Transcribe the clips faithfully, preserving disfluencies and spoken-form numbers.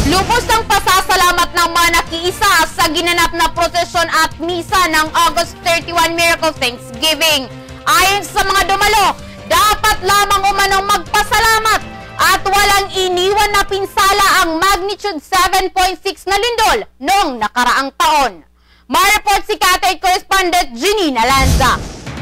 Lubos ng pasasalamat ng mga nakiisa sa ginanap na prosesyon at misa ng August thirty-one Miracle Thanksgiving. Ayon sa mga dumalo, dapat lamang umanong magpasalamat at walang iniwan na pinsala ang magnitude seven point six na lindol noong nakaraang taon. Ma-report si Cathay Correspondent Janina Lanza.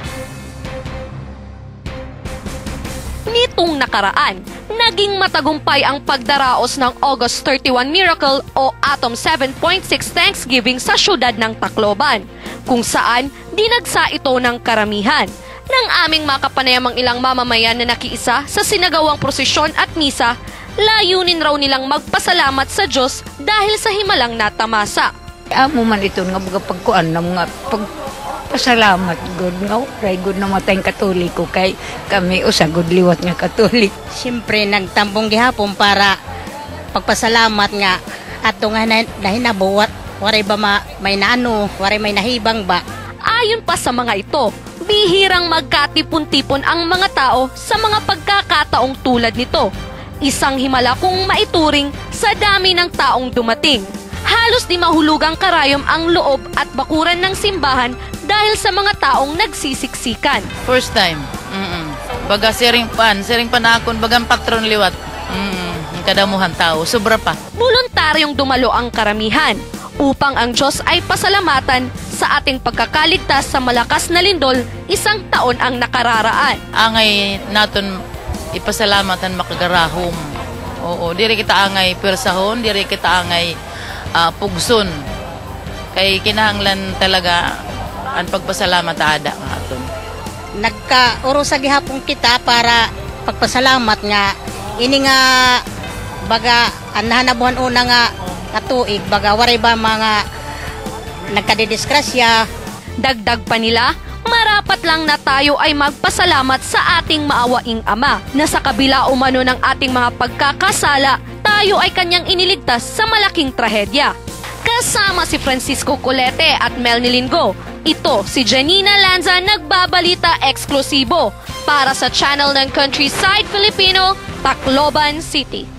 Nitong nakaraan, naging matagumpay ang pagdaraos ng August thirty-one Miracle o Atom seven point six Thanksgiving sa syudad ng Tacloban, kung saan dinagsa ito ng karamihan ng aming makapanayamang ilang mamamayan na nakiisa sa sinagawang prosesyon at misa. Layunin raw nilang magpasalamat sa Diyos dahil sa himalang natamasa. Amo man ito nga mga pagkuan ng mga pagpasalamat good nga kay good na matayong Katoliko kay kami usagod liwat nga Katolik. Siyempre nagtambong gihapon para pagpasalamat nga ato nga nahinabuwat waray ba ma, may naano, waray may nahibang ba. Ayon pa sa mga ito, bihirang magkatipon-tipon ang mga tao sa mga pagkakataong tulad nito. Isang himala kung maituring sa dami ng taong dumating. Halos di mahulugang karayom ang loob at bakuran ng simbahan dahil sa mga taong nagsisiksikan. First time. Mm-mm. Baga siring pan, siring panakon, bagang patron liwat. Mm-mm. Kadamuhan tao, sobra pa. Voluntaryong dumalo ang karamihan upang ang Diyos ay pasalamatan sa ating pagkakaligtas sa malakas na lindol isang taon ang nakararaan. Angay naton ipasalamatan makagarahom. Oo, diri kita angay persahon, diri kita angay Uh, pugson kay kinahanglan talaga ang pagpasalamat ada nga aton. Nagkauro sa gihapon kita para pagpasalamat nga ini nga baga anhanabuhan una nga katuig baga waray ba mga nagkadidiskrasya. Dagdag pa nila, marapat lang na tayo ay magpasalamat sa ating maawaing Ama na sa kabila umano ng ating mga pagkakasala, tayo ay kanyang iniligtas sa malaking trahedya. Kasama si Francisco Colete at Melny Lingo, ito si Janina Lanza nagbabalita eksklusibo para sa channel ng Countryside Filipino, Tacloban City.